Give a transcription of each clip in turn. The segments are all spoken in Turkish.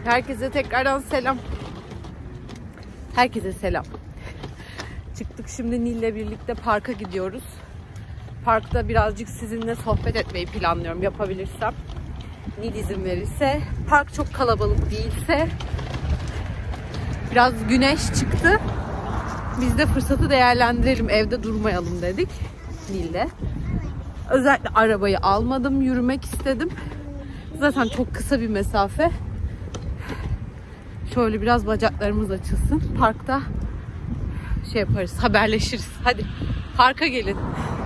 Herkese tekrardan selam. Herkese selam. Çıktık şimdi Nil'le birlikte parka gidiyoruz. Parkta birazcık sizinle sohbet etmeyi planlıyorum yapabilirsem. Nil izin verirse. Park çok kalabalık değilse. Biraz güneş çıktı. Biz de fırsatı değerlendirelim, evde durmayalım dedik Nil'le. Özellikle arabayı almadım, yürümek istedim. Zaten çok kısa bir mesafe. Şöyle biraz bacaklarımız açılsın. Parkta şey yaparız, haberleşiriz. Hadi parka gelin.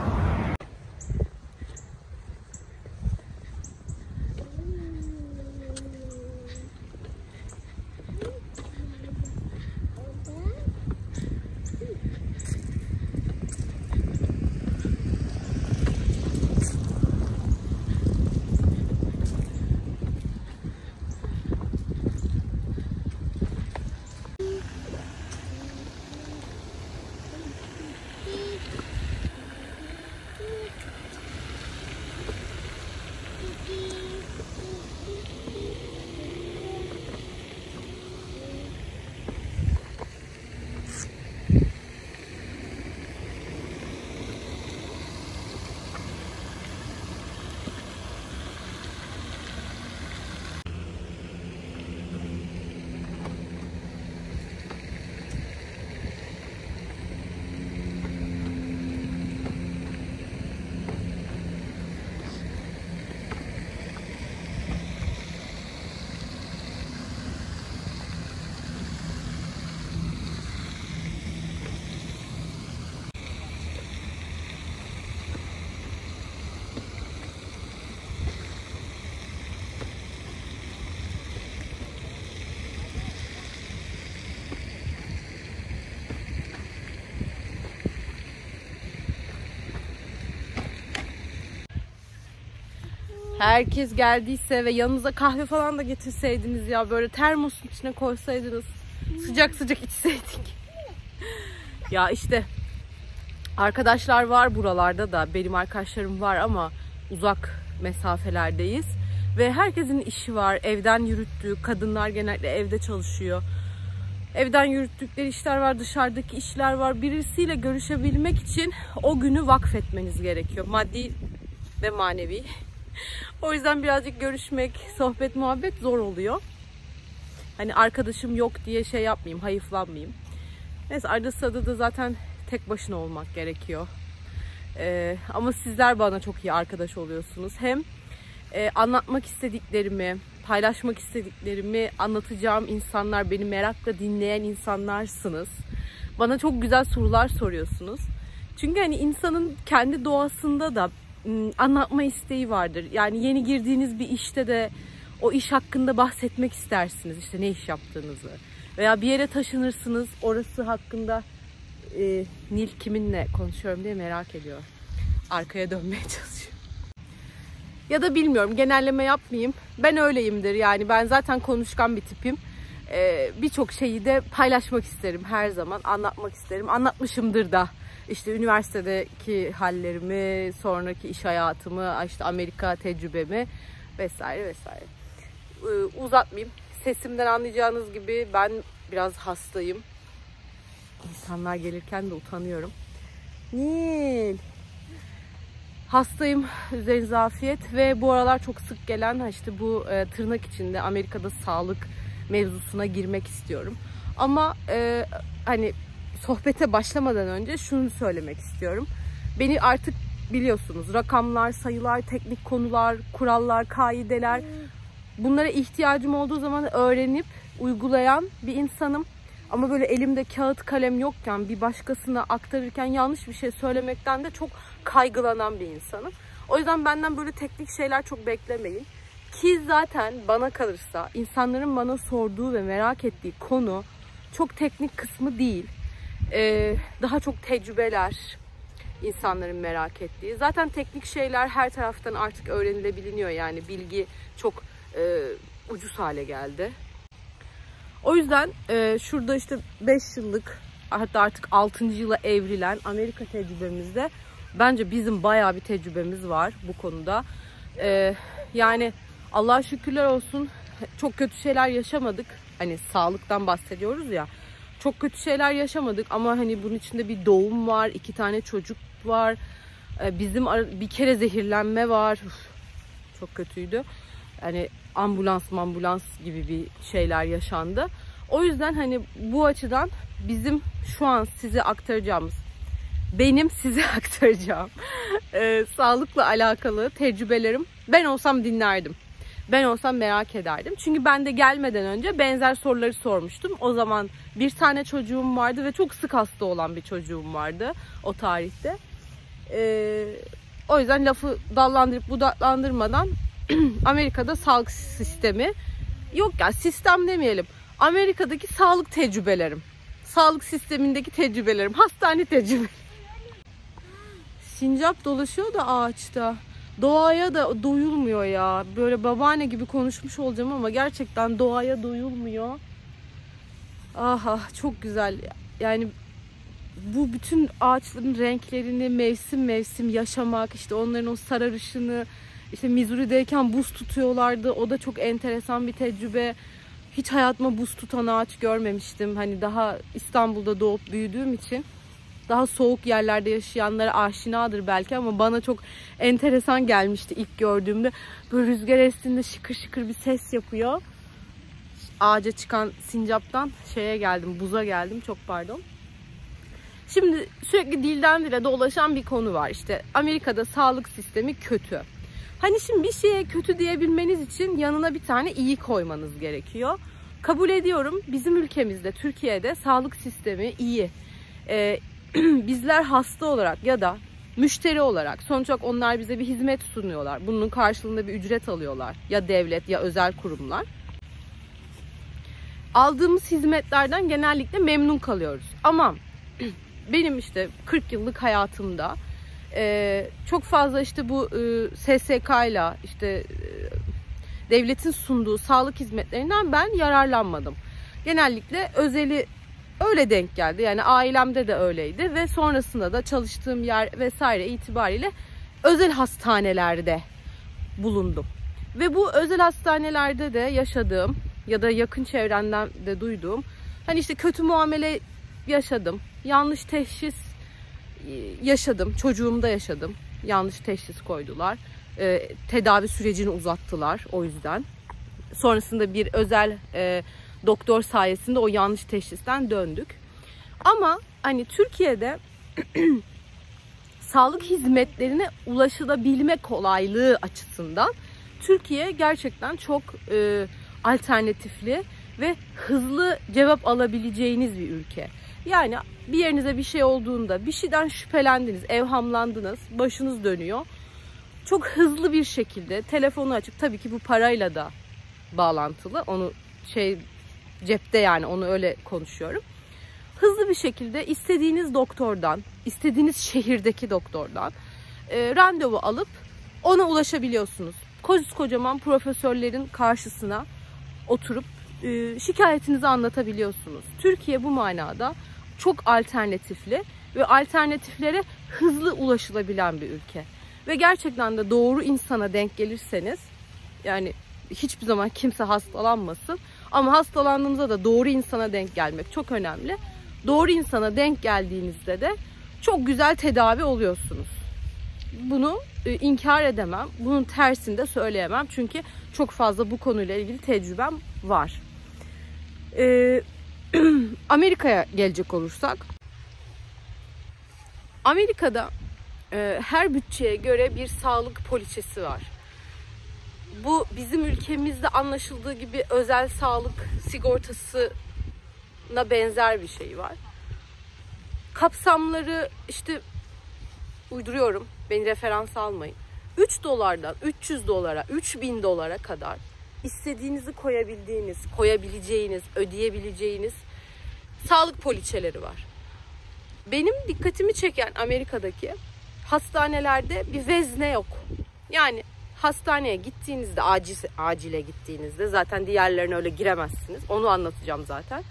Herkes geldiyse ve yanınıza kahve falan da getirseydiniz ya, böyle termosun içine koysaydınız, sıcak sıcak içseydik. Ya işte arkadaşlar var buralarda da, benim arkadaşlarım var ama uzak mesafelerdeyiz ve herkesin işi var, evden yürüttüğü, kadınlar genellikle evde çalışıyor. Evden yürüttükleri işler var, dışarıdaki işler var. Birisiyle görüşebilmek için o günü vakfetmeniz gerekiyor, maddi ve manevi. O yüzden birazcık görüşmek, sohbet, muhabbet zor oluyor. Hani arkadaşım yok diye şey yapmayayım, hayıflanmayayım. Neyse, arada sırada da zaten tek başına olmak gerekiyor. Ama sizler bana çok iyi arkadaş oluyorsunuz. Hem anlatmak istediklerimi, paylaşmak istediklerimi anlatacağım insanlar, beni merakla dinleyen insanlarsınız. Bana çok güzel sorular soruyorsunuz. Çünkü hani insanın kendi doğasında da anlatma isteği vardır. Yani yeni girdiğiniz bir işte de o iş hakkında bahsetmek istersiniz. İşte ne iş yaptığınızı. Veya bir yere taşınırsınız. Orası hakkında Nil kiminle konuşuyorum diye merak ediyor. Arkaya dönmeye çalışıyor. Ya da bilmiyorum, genelleme yapmayayım. Ben öyleyimdir yani. Ben zaten konuşkan bir tipim. Birçok şeyi de paylaşmak isterim her zaman. Anlatmak isterim. Anlatmışımdır da. İşte üniversitedeki hallerimi, sonraki iş hayatımı, işte Amerika tecrübemi vesaire vesaire. Uzatmayayım. Sesimden anlayacağınız gibi ben biraz hastayım. İnsanlar gelirken de utanıyorum. Nil. Hastayım, üzerinize afiyet ve bu aralar çok sık gelen işte bu tırnak içinde Amerika'da sağlık mevzusuna girmek istiyorum. Ama hani sohbete başlamadan önce şunu söylemek istiyorum. Beni artık biliyorsunuz, rakamlar, sayılar, teknik konular, kurallar, kaideler, bunlara ihtiyacım olduğu zaman öğrenip uygulayan bir insanım. Ama böyle elimde kağıt kalem yokken bir başkasına aktarırken yanlış bir şey söylemekten de çok kaygılanan bir insanım. O yüzden benden böyle teknik şeyler çok beklemeyin. Ki zaten bana kalırsa insanların bana sorduğu ve merak ettiği konu çok teknik kısmı değil. Daha çok tecrübeler insanların merak ettiği. Zaten teknik şeyler her taraftan artık öğrenilebiliyor, yani bilgi çok ucuz hale geldi. O yüzden şurada işte 5 yıllık, hatta artık 6. yıla evrilen Amerika tecrübemizde bence bizim bayağı bir tecrübemiz var bu konuda. Yani Allah'a şükürler olsun, çok kötü şeyler yaşamadık. Hani sağlıktan bahsediyoruz ya. Çok kötü şeyler yaşamadık ama hani bunun içinde bir doğum var, 2 tane çocuk var. Bizim bir kere zehirlenme var. Çok kötüydü. Yani ambulans gibi bir şeyler yaşandı. O yüzden hani bu açıdan bizim şu an size aktaracağımız, benim size aktaracağım sağlıkla alakalı tecrübelerim, ben olsam dinlerdim. Ben olsam merak ederdim. Çünkü ben de gelmeden önce benzer soruları sormuştum. O zaman bir tane çocuğum vardı ve çok sık hasta olan bir çocuğum vardı o tarihte. O yüzden lafı dallandırıp budaklandırmadan Amerika'da sağlık sistemi, yok ya sistem demeyelim, Amerika'daki sağlık tecrübelerim, sağlık sistemindeki tecrübelerim, hastane tecrübelerim. Sincap dolaşıyor da ağaçta. Doğaya da doyulmuyor ya. Böyle babaanne gibi konuşmuş olacağım ama gerçekten doğaya doyulmuyor. Aha çok güzel. Yani bu bütün ağaçların renklerini mevsim mevsim yaşamak, işte onların o sararışını, işte Missouri'deyken buz tutuyorlardı. O da çok enteresan bir tecrübe. Hiç hayatıma buz tutan ağaç görmemiştim. Hani daha İstanbul'da doğup büyüdüğüm için daha soğuk yerlerde yaşayanlara aşinadır belki ama bana çok enteresan gelmişti ilk gördüğümde. Böyle rüzgar estiğinde şıkır şıkır bir ses yapıyor. Ağaca çıkan sincaptan şeye geldim, buza geldim, çok pardon. Şimdi sürekli dilden dile dolaşan bir konu var. İşte Amerika'da sağlık sistemi kötü. Hani şimdi bir şeye kötü diyebilmeniz için yanına bir tane iyi koymanız gerekiyor. Kabul ediyorum, bizim ülkemizde, Türkiye'de sağlık sistemi iyi. Bizler hasta olarak ya da müşteri olarak, sonuç olarak onlar bize bir hizmet sunuyorlar. Bunun karşılığında bir ücret alıyorlar. Ya devlet ya özel kurumlar. Aldığımız hizmetlerden genellikle memnun kalıyoruz. Ama benim işte 40 yıllık hayatımda çok fazla işte bu SSK ile işte devletin sunduğu sağlık hizmetlerinden ben yararlanmadım. Genellikle özeli öyle denk geldi. Yani ailemde de öyleydi ve sonrasında da çalıştığım yer vesaire itibariyle özel hastanelerde bulundum. Ve bu özel hastanelerde de yaşadığım ya da yakın çevremden de duyduğum hani işte kötü muamele yaşadım. Yanlış teşhis yaşadım. Çocuğumda yaşadım. Yanlış teşhis koydular. Tedavi sürecini uzattılar o yüzden. Sonrasında bir özel doktor sayesinde o yanlış teşhisten döndük. Ama hani Türkiye'de sağlık hizmetlerine ulaşılabilme kolaylığı açısından Türkiye gerçekten çok alternatifli ve hızlı cevap alabileceğiniz bir ülke. Yani bir yerinize bir şey olduğunda, bir şeyden şüphelendiniz, evhamlandınız, başınız dönüyor. Çok hızlı bir şekilde telefonu açıp, tabii ki bu parayla da bağlantılı, onu cepte, yani onu öyle konuşuyorum. Hızlı bir şekilde istediğiniz doktordan, istediğiniz şehirdeki doktordan randevu alıp ona ulaşabiliyorsunuz. Kocaman profesörlerin karşısına oturup şikayetinizi anlatabiliyorsunuz. Türkiye bu manada çok alternatifli ve alternatiflere hızlı ulaşılabilen bir ülke. Ve gerçekten de doğru insana denk gelirseniz, yani hiçbir zaman kimse hastalanmasın ama hastalandığımızda da doğru insana denk gelmek çok önemli. Doğru insana denk geldiğinizde de çok güzel tedavi oluyorsunuz. Bunu inkar edemem. Bunun tersini de söyleyemem. Çünkü çok fazla bu konuyla ilgili tecrübem var. Amerika'ya gelecek olursak, Amerika'da her bütçeye göre bir sağlık poliçesi var. Bu bizim ülkemizde anlaşıldığı gibi özel sağlık sigortasına benzer bir şey var. Kapsamları işte, uyduruyorum, beni referans almayın, $3'dan 300 dolara, 3000 dolara kadar istediğinizi koyabileceğiniz, ödeyebileceğiniz sağlık poliçeleri var. Benim dikkatimi çeken Amerika'daki hastanelerde bir vezne yok. Yani hastaneye gittiğinizde, acile gittiğinizde, zaten diğerlerine öyle giremezsiniz. Onu anlatacağım zaten.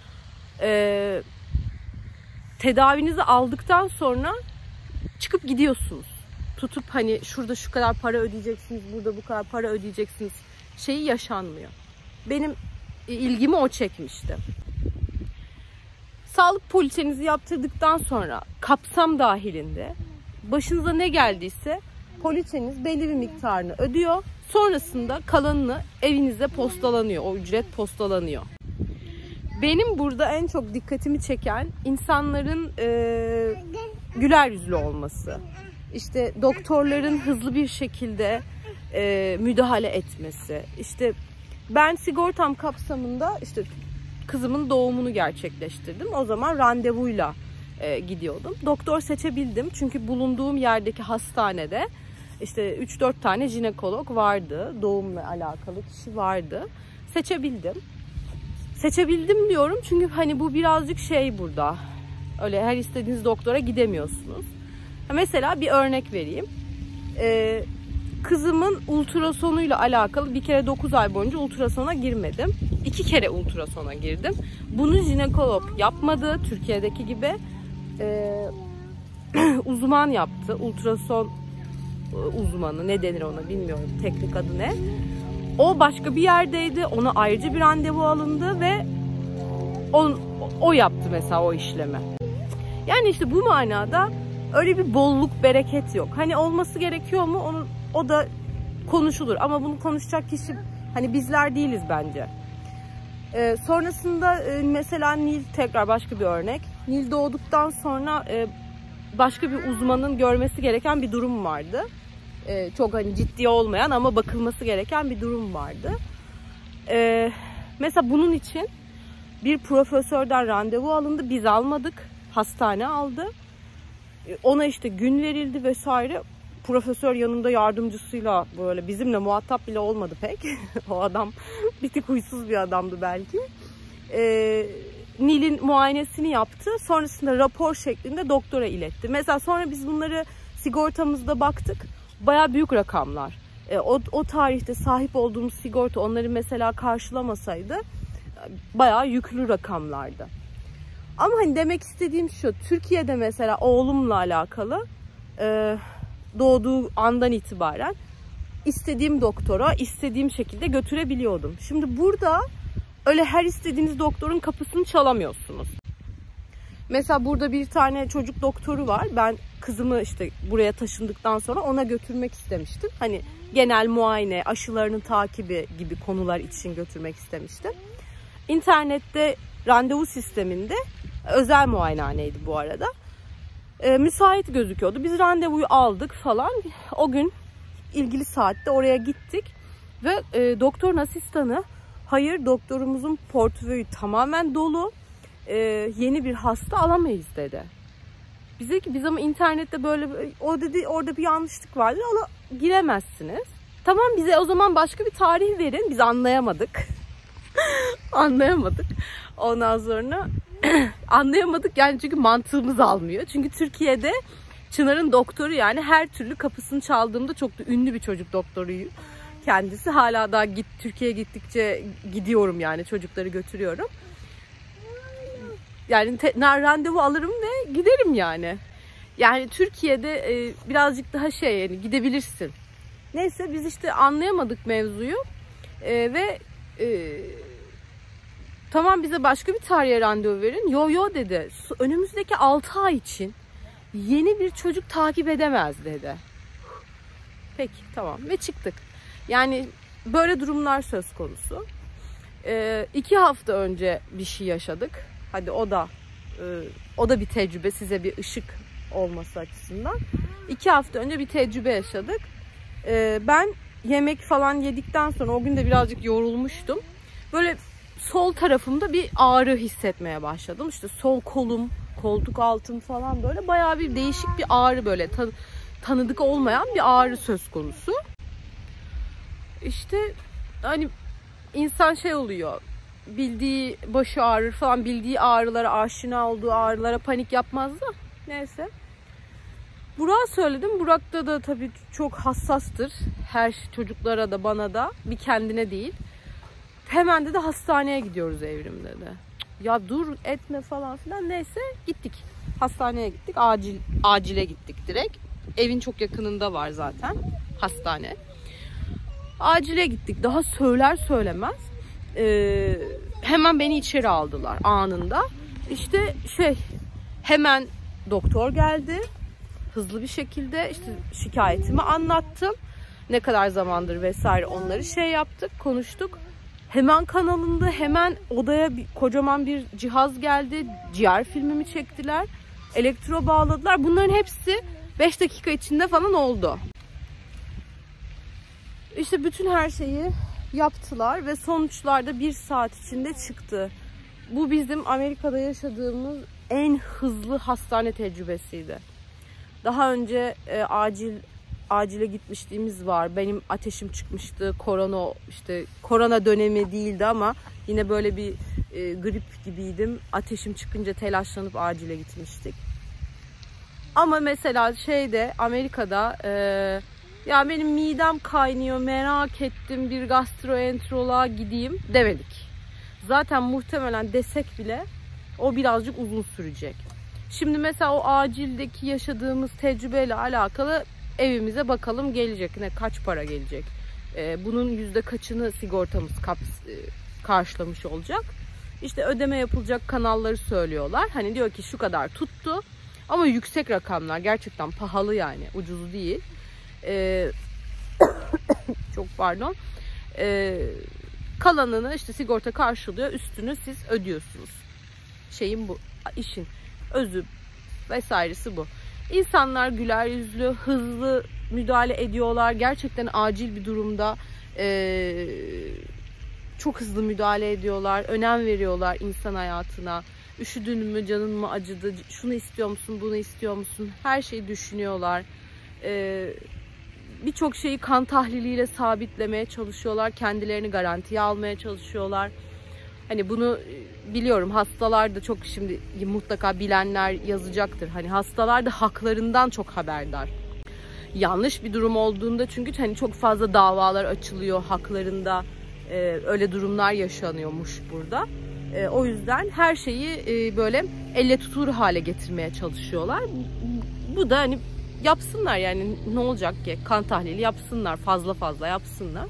Tedavinizi aldıktan sonra çıkıp gidiyorsunuz. Tutup hani şurada şu kadar para ödeyeceksiniz, burada bu kadar para ödeyeceksiniz şeyi yaşanmıyor. benim ilgimi o çekmişti. Sağlık poliçenizi yaptırdıktan sonra kapsam dahilinde başınıza ne geldiyse poliçeniz belli bir miktarını ödüyor. Sonrasında kalanını evinize postalanıyor. O ücret postalanıyor. Benim burada en çok dikkatimi çeken insanların güler yüzlü olması. İşte doktorların hızlı bir şekilde müdahale etmesi. İşte ben sigortam kapsamında işte kızımın doğumunu gerçekleştirdim. O zaman randevuyla gidiyordum. Doktor seçebildim. Çünkü bulunduğum yerdeki hastanede işte 3-4 tane jinekolog vardı. Doğumla alakalı kişi vardı. Seçebildim. Seçebildim diyorum çünkü hani bu birazcık şey burada. Öyle her istediğiniz doktora gidemiyorsunuz. Mesela bir örnek vereyim. Kızımın ultrasonuyla alakalı bir kere 9 ay boyunca ultrasona girmedim. 2 kere ultrasona girdim. Bunu jinekolog yapmadı Türkiye'deki gibi. Uzman yaptı. Ultrason uzmanı, ne denir ona bilmiyorum teknik adı ne. O başka bir yerdeydi. Ona ayrıca bir randevu alındı ve o yaptı mesela o işlemi. Yani işte bu manada öyle bir bolluk, bereket yok. Hani olması gerekiyor mu? O da konuşulur. Ama bunu konuşacak kişi hani bizler değiliz bence. Sonrasında mesela Nil, tekrar başka bir örnek. Nil doğduktan sonra başka bir uzmanın görmesi gereken bir durum vardı. Çok hani ciddi olmayan ama bakılması gereken bir durum vardı. Mesela bunun için bir profesörden randevu alındı. Biz almadık. Hastane aldı. Ona işte gün verildi vesaire. Profesör yanında yardımcısıyla böyle bizimle muhatap bile olmadı pek. O adam bir tık huysuz bir adamdı belki. Nil'in muayenesini yaptı. Sonrasında rapor şeklinde doktora iletti. Mesela sonra biz bunları sigortamızda baktık. Baya büyük rakamlar. O tarihte sahip olduğumuz sigorta onları mesela karşılamasaydı baya yüklü rakamlardı. Ama hani demek istediğim şu, Türkiye'de mesela oğlumla alakalı doğduğu andan itibaren istediğim doktora istediğim şekilde götürebiliyordum. Şimdi burada öyle her istediğiniz doktorun kapısını çalamıyorsunuz. Mesela burada bir tane çocuk doktoru var. Ben kızımı işte buraya taşındıktan sonra ona götürmek istemiştim. Hani genel muayene, aşılarının takibi gibi konular için götürmek istemiştim. İnternette randevu sisteminde özel muayenehaneydi bu arada. Müsait gözüküyordu. Biz randevuyu aldık falan. O gün ilgili saatte oraya gittik. Ve doktorun asistanı, hayır doktorumuzun portföyü tamamen dolu. Yeni bir hasta alamayız dedi. Bize ki biz ama internette böyle o dedi orada bir yanlışlık vardır. Giremezsiniz. Tamam bize o zaman başka bir tarih verin. Biz anlayamadık. Anlayamadık. Ondan sonra anlayamadık yani çünkü mantığımız almıyor. Çünkü Türkiye'de Çınar'ın doktoru yani her türlü kapısını çaldığımda çok da ünlü bir çocuk doktoruyum. Kendisi hala daha Türkiye'ye gittikçe gidiyorum yani çocukları götürüyorum. Yani randevu alırım ve giderim yani. Yani Türkiye'de birazcık daha yani gidebilirsin. Neyse biz işte anlayamadık mevzuyu ve tamam bize başka bir tarihe randevu verin. Yo dedi. Önümüzdeki 6 ay için yeni bir çocuk takip edemez dedi. Peki tamam ve çıktık. Yani böyle durumlar söz konusu. 2 hafta önce bir şey yaşadık. Hadi o da bir tecrübe, size bir ışık olması açısından. 2 hafta önce bir tecrübe yaşadık. Ben yemek falan yedikten sonra o gün de birazcık yorulmuştum. Böyle sol tarafımda bir ağrı hissetmeye başladım. İşte sol kolum, koltuk altım falan böyle bayağı bir değişik bir ağrı, böyle tanıdık olmayan bir ağrı söz konusu. İşte hani insan oluyor. Bildiği başı ağrır falan, bildiği ağrılara, aşina olduğu ağrılara panik yapmaz da. Neyse. Burak'a söyledim. Burak da tabii çok hassastır. Her çocuklara da bana da, bir kendine değil. Hemen de hastaneye gidiyoruz Evrim dedi. Ya dur etme falan filan. Neyse gittik. Hastaneye gittik. Acile gittik direkt. Evin çok yakınında var zaten hastane. Acile gittik. Daha söyler söylemez hemen beni içeri aldılar anında. İşte hemen doktor geldi. Hızlı bir şekilde işte şikayetimi anlattım. Ne kadar zamandır vesaire onları yaptık, konuştuk. Hemen kan alındı. Hemen odaya kocaman bir cihaz geldi. Ciğer filmimi çektiler. Elektro bağladılar. Bunların hepsi 5 dakika içinde falan oldu. İşte bütün her şeyi yaptılar ve sonuçlar da 1 saat içinde çıktı. Bu bizim Amerika'da yaşadığımız en hızlı hastane tecrübesiydi. Daha önce acile gitmişliğimiz var. Benim ateşim çıkmıştı. Korona dönemi değildi ama yine böyle bir grip gibiydim. Ateşim çıkınca telaşlanıp acile gitmiştik. Ama mesela Amerika'da ya benim midem kaynıyor, merak ettim, bir gastroenteroloğa gideyim demedik. Zaten muhtemelen desek bile o birazcık uzun sürecek. Şimdi mesela o acildeki yaşadığımız tecrübeyle alakalı evimize bakalım gelecek. Kaç para gelecek? Bunun %kaçını sigortamız karşılamış olacak? İşte ödeme yapılacak kanalları söylüyorlar. Hani diyor ki şu kadar tuttu. Ama yüksek rakamlar, gerçekten pahalı yani, ucuz değil. Çok pardon. Kalanını işte sigorta karşılıyor, üstünü siz ödüyorsunuz. Bu, işin özü vesairesi bu. İnsanlar güler yüzlü, hızlı müdahale ediyorlar. Gerçekten acil bir durumda çok hızlı müdahale ediyorlar. Önem veriyorlar insan hayatına. Üşüdün mü, canın mı acıdı, şunu istiyor musun, bunu istiyor musun? Her şeyi düşünüyorlar. Birçok şeyi kan tahliliyle sabitlemeye çalışıyorlar. Kendilerini garantiye almaya çalışıyorlar. Hani bunu biliyorum, hastalar da çok, şimdi mutlaka bilenler yazacaktır. Hani hastalar da haklarından çok haberdar. Yanlış bir durum olduğunda çünkü hani çok fazla davalar açılıyor haklarında. Öyle durumlar yaşanıyormuş burada. O yüzden her şeyi böyle elle tutulur hale getirmeye çalışıyorlar. Bu da hani yapsınlar yani, ne olacak ki? Kan tahlili yapsınlar, fazla yapsınlar.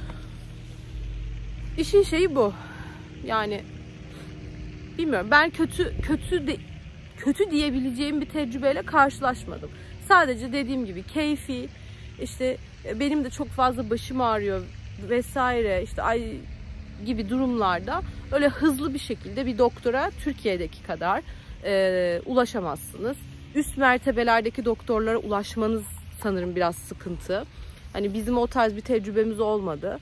İşin şeyi bu. Yani bilmiyorum, ben kötü diyebileceğim bir tecrübeyle karşılaşmadım. Sadece dediğim gibi keyfi, işte benim de çok fazla başım ağrıyor vesaire, işte gibi durumlarda öyle hızlı bir şekilde bir doktora Türkiye'deki kadar ulaşamazsınız. Üst mertebelerdeki doktorlara ulaşmanız sanırım biraz sıkıntı. Hani bizim o tarz bir tecrübemiz olmadı.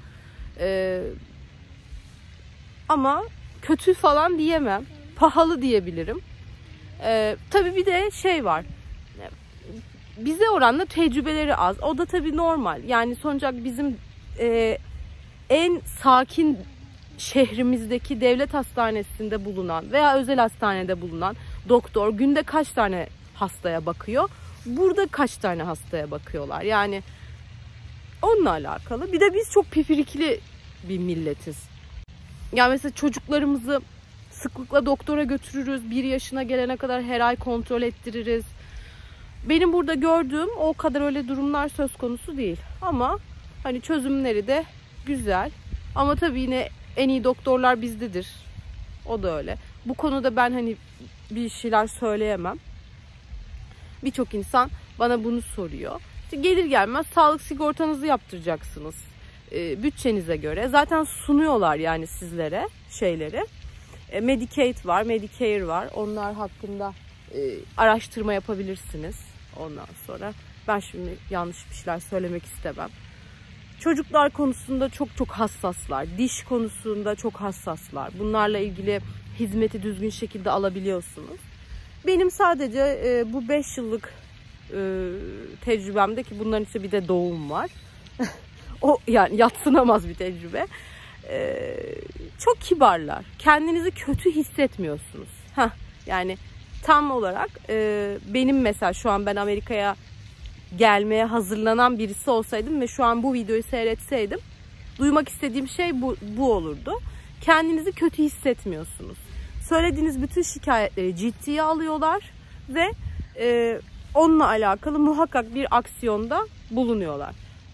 Ama kötü falan diyemem. Pahalı diyebilirim. Tabii bir de var. Bize oranla tecrübeleri az. O da tabii normal. Yani sonuçta bizim en sakin şehrimizdeki devlet hastanesinde bulunan veya özel hastanede bulunan doktor günde kaç tane hastaya bakıyor? Burada kaç tane hastaya bakıyorlar? Yani onunla alakalı. Bir de biz çok pipirikli bir milletiz. Yani mesela çocuklarımızı sıklıkla doktora götürürüz. 1 yaşına gelene kadar her ay kontrol ettiririz. Benim burada gördüğüm o kadar öyle durumlar söz konusu değil. Ama hani çözümleri de güzel. Ama tabii yine en iyi doktorlar bizdedir. O da öyle. Bu konuda ben hani bir şeyler söyleyemem. Birçok insan bana bunu soruyor. İşte gelir gelmez sağlık sigortanızı yaptıracaksınız. Bütçenize göre. Zaten sunuyorlar yani sizlere şeyleri. Medicaid var, Medicare var. Onlar hakkında araştırma yapabilirsiniz. Ondan sonra ben şimdi yanlış bir şeyler söylemek istemem. Çocuklar konusunda çok hassaslar. Diş konusunda çok hassaslar. Bunlarla ilgili hizmeti düzgün şekilde alabiliyorsunuz. Benim sadece bu 5 yıllık tecrübemde, ki bunların içinde bir de doğum var. O yani yadsınamaz bir tecrübe. Çok kibarlar. Kendinizi kötü hissetmiyorsunuz. Yani tam olarak benim mesela şu an ben Amerika'ya gelmeye hazırlanan birisi olsaydım ve şu an bu videoyu seyretseydim, duymak istediğim şey bu olurdu. Kendinizi kötü hissetmiyorsunuz. Söylediğiniz bütün şikayetleri ciddiye alıyorlar ve onunla alakalı muhakkak bir aksiyonda bulunuyorlar.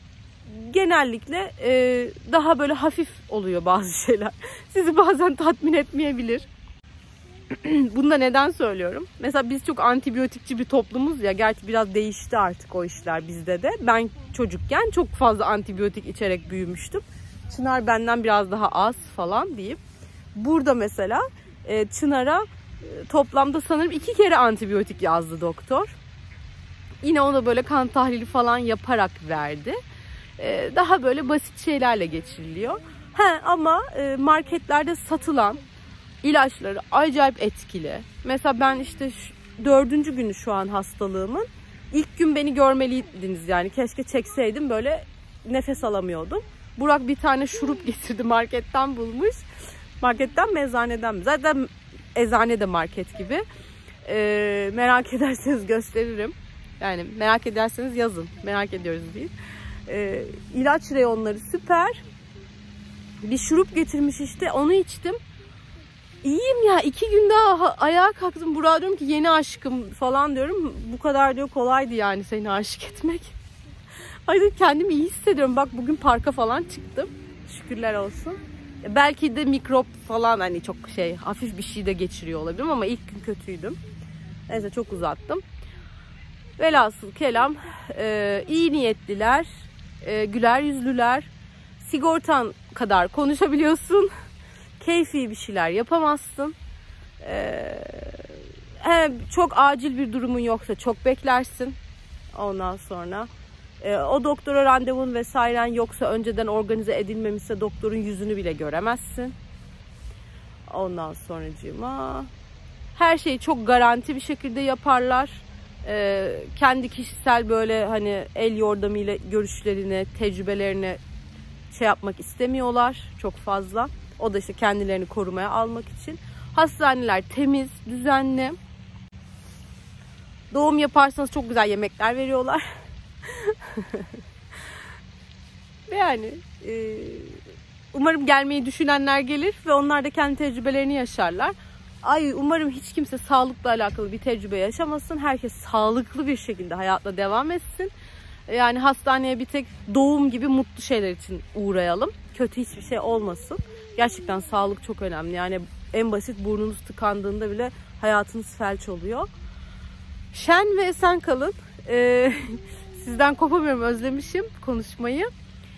genellikle daha böyle hafif oluyor bazı şeyler. Sizi bazen tatmin etmeyebilir. Bunu da neden söylüyorum? Mesela biz çok antibiyotikçi bir toplumuz ya. Gerçi biraz değişti artık o işler bizde de. Ben çocukken çok fazla antibiyotik içerek büyümüştüm. Çınar benden biraz daha az falan diyeyim. Burada mesela Çınar'a toplamda sanırım 2 kere antibiyotik yazdı doktor. Yine ona böyle kan tahlili falan yaparak verdi. Daha böyle basit şeylerle geçiriliyor. Ama marketlerde satılan ilaçları acayip etkili. Mesela ben işte 4. günü şu an hastalığımın. İlk gün beni görmeliydiniz yani. Keşke çekseydim, böyle nefes alamıyordum. Burak bir tane şurup getirdi, marketten bulmuş. Marketten mi, eczaneden mi? Zaten eczane de market gibi. Merak ederseniz gösteririm. Yani merak ederseniz yazın. Merak ediyoruz değil. İlaç reyonları süper. Bir şurup getirmiş işte, onu içtim. İyiyim ya, 2 gün daha ayağa kalktım. Burak'a diyorum ki yeni aşkım falan diyorum. Bu kadar diyor kolaydı yani seni aşık etmek. Ay kendimi iyi hissediyorum. Bak bugün parka falan çıktım. Şükürler olsun. Belki de mikrop falan, hani çok hafif bir şey de geçiriyor olabilirim ama ilk gün kötüydüm. Neyse çok uzattım. Velhasıl kelam iyi niyetliler, güler yüzlüler. Sigortan kadar konuşabiliyorsun. Keyfi bir şeyler yapamazsın. Çok acil bir durumun yoksa çok beklersin. Ondan sonra o doktora randevun vesairen yoksa, önceden organize edilmemişse doktorun yüzünü bile göremezsin. Ondan sonracığıma her şeyi çok garanti bir şekilde yaparlar. Kendi kişisel böyle hani el yordamıyla görüşlerini, tecrübelerini yapmak istemiyorlar çok fazla. O da işte kendilerini korumaya almak için. Hastaneler temiz, düzenli. Doğum yaparsanız çok güzel yemekler veriyorlar. Ve yani umarım gelmeyi düşünenler gelir ve onlar da kendi tecrübelerini yaşarlar. Umarım hiç kimse sağlıkla alakalı bir tecrübe yaşamasın. Herkes sağlıklı bir şekilde hayatla devam etsin. Yani hastaneye bir tek doğum gibi mutlu şeyler için uğrayalım. Kötü hiçbir şey olmasın. Gerçekten sağlık çok önemli. Yani en basit burnunuz tıkandığında bile hayatınız felç oluyor. Şen ve esen kalın. Sizden kopamıyorum, özlemişim konuşmayı.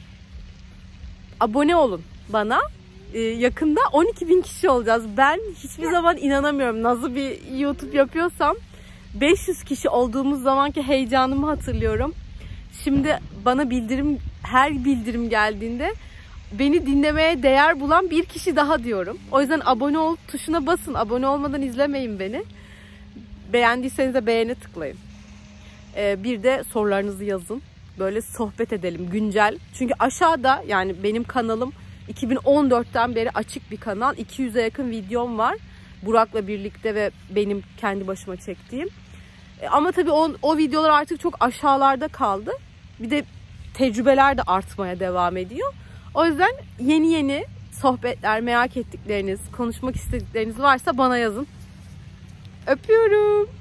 Abone olun bana. Yakında 12.000 kişi olacağız. Ben hiçbir zaman inanamıyorum. Nasıl bir YouTube yapıyorsam 500 kişi olduğumuz zamanki heyecanımı hatırlıyorum. Şimdi bana her bildirim geldiğinde beni dinlemeye değer bulan bir kişi daha diyorum. O yüzden abone ol tuşuna basın. Abone olmadan izlemeyin beni. Beğendiyseniz de beğene tıklayın. Bir de sorularınızı yazın. Böyle sohbet edelim güncel. Çünkü aşağıda, yani benim kanalım 2014'ten beri açık bir kanal. 200'e yakın videom var. Burak'la birlikte ve benim kendi başıma çektiğim. Ama tabii o videolar artık çok aşağılarda kaldı. Bir de tecrübeler de artmaya devam ediyor. O yüzden yeni sohbetler, merak ettikleriniz, konuşmak istedikleriniz varsa bana yazın. Öpüyorum.